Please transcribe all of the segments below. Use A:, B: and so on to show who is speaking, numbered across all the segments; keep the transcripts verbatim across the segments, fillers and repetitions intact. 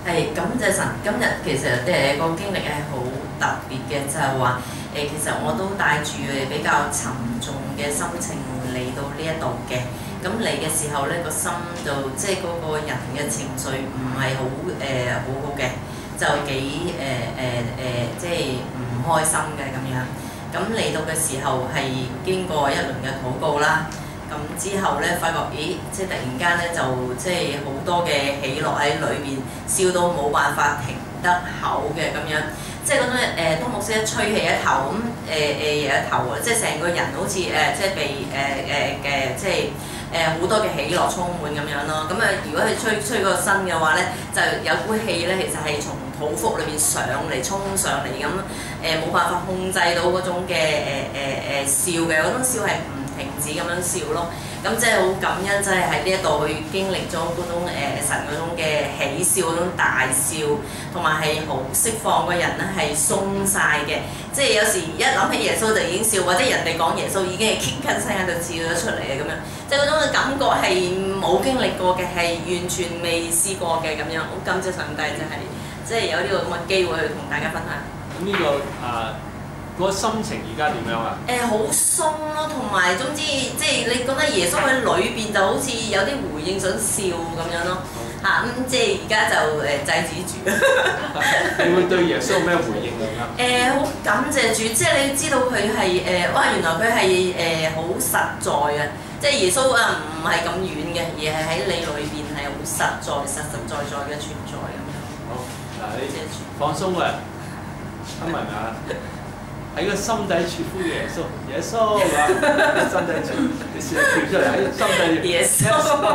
A: 係感謝神，今日其實誒個經歷係好特別嘅，就係話誒其實我都帶住誒比較沉重嘅心情嚟到呢一度嘅。咁嚟嘅時候咧，個心就即係嗰個人嘅情緒唔係好誒好好嘅，就幾誒誒誒即係唔開心嘅咁樣。咁嚟到嘅時候係經過一輪嘅禱告啦。咁之後咧，發覺咦，即係突然間咧，就即係好多嘅喜樂喺裏邊，笑到冇辦法停得口嘅咁樣。即係嗰種誒，當牧師一吹氣一頭咁誒誒有一頭啊，即係成個人好似誒、呃、即係被誒誒嘅即係誒好多嘅喜樂充滿咁樣咯。咁啊，如果係吹吹個身嘅話咧，就有股氣咧，其實係從肚腹裏邊上嚟衝上嚟咁誒，冇、呃、辦法控制到嗰種嘅誒誒誒笑嘅，嗰種笑係唔停止咁樣笑咯。咁即係好感恩，即係喺呢一度去經歷咗嗰種、呃、神嗰種嘅喜笑，嗰種大笑，同埋係好釋放個人咧係鬆晒嘅。即係有時一諗起耶穌就已經笑，或者人哋講耶穌已經係傾緊聲喺度笑咗出嚟嘅咁樣。即係嗰種嘅感覺係冇經歷過嘅，係完全未試過嘅咁樣。好感謝上帝，就係即係有呢個咁嘅機會去同大家分享。
B: 咁呢、這個啊〜嗰個心情而家點樣啊？誒、
A: 呃，好鬆咯，同埋總之即係你覺得耶穌喺裏邊就好似有啲回應想笑咁樣咯，嚇咁、嗯、即係而家就誒、呃、制止住。
B: 你會對耶穌有咩回應咁啊？
A: 誒、呃，好感謝住，即係你知道佢係誒，哇！原來佢係誒好實在嘅，即係耶穌啊，唔係咁遠嘅，而係喺你裏邊係好實在、實實在在嘅存在咁樣。
B: 好，嗱你放鬆啊，阿文啊！喺個心底處呼耶穌，耶穌啊！心底處，你試下跳出嚟喺心底處。耶穌，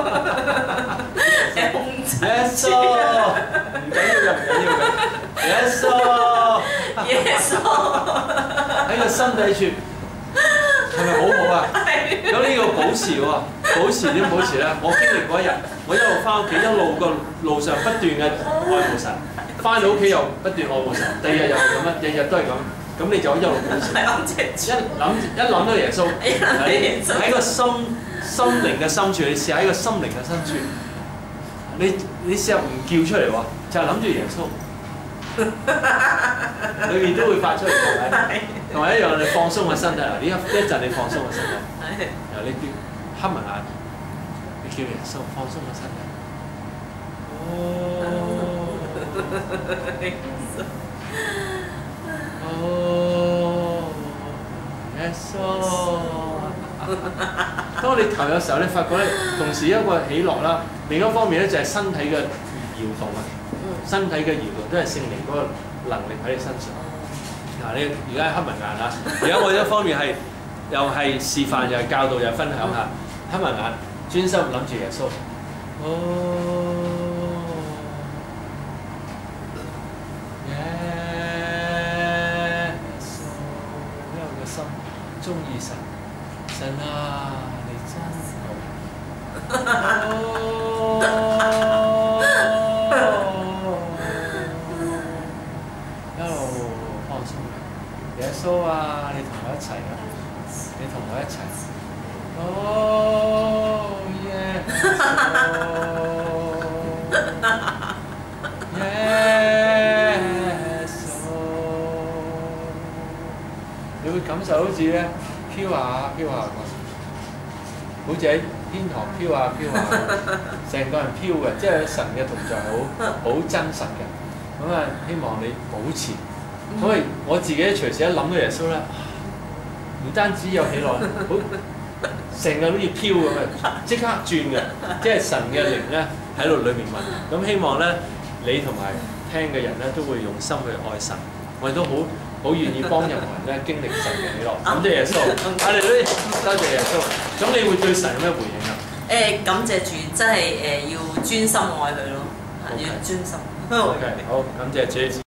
B: 耶穌，唔緊要嘅，唔緊要嘅。耶穌，耶穌，喺個心底處，係咪好好啊？咁呢個保持喎，保持點保持咧？我經歷嗰一日，我一路翻屋企，一路個路上不斷嘅愛慕神，翻到屋企又不斷愛慕神，第二日又係咁樣，日日都係咁。咁你就一路保持，一諗一諗到耶穌，喺個心心靈嘅深處，你試下喺個心靈嘅深處，你你試下唔叫出嚟喎，就係諗住耶穌，裏面都會發出嚟，係咪？同埋一樣，你放鬆個身體，嗱呢一一陣你放鬆個身體，由你叫黑埋眼，你叫耶穌放鬆個身體，哦。哦，耶穌！當你投嘅時候，你發覺咧，同時一個喜樂啦，另一方面咧就係身體嘅搖動啊，身體嘅搖動都係聖靈嗰個能力喺你身上。嗱，你而家黑埋眼啊！而家我一方面係又係示範，又係教導，又係分享下，黑埋眼，專心諗住耶穌。哦。中意神，神啊，你真好！一路放鬆，耶穌啊，你同我一齊啊，你同我一齊。哦耶！耶穌，你會感受好似咧。飄下飄下好似喺天堂飄下飄下，成個人飄嘅，即係神嘅同在好好真實嘅。咁啊，希望你保持。因為我自己隨時一諗到耶穌咧，唔單止有喜樂，好成日好似飄咁嘅，即刻轉嘅，即係神嘅靈咧喺度裏面運。咁希望咧，你同埋聽嘅人咧都會用心去愛神。我哋都好。好願意幫任何人咧經歷神嘅喜樂，感謝耶穌，我哋都多謝耶穌。咁你會對神有咩回應啊？
A: 誒，感謝主，真係誒要專心愛佢咯，要專心。
B: OK，好，感謝主。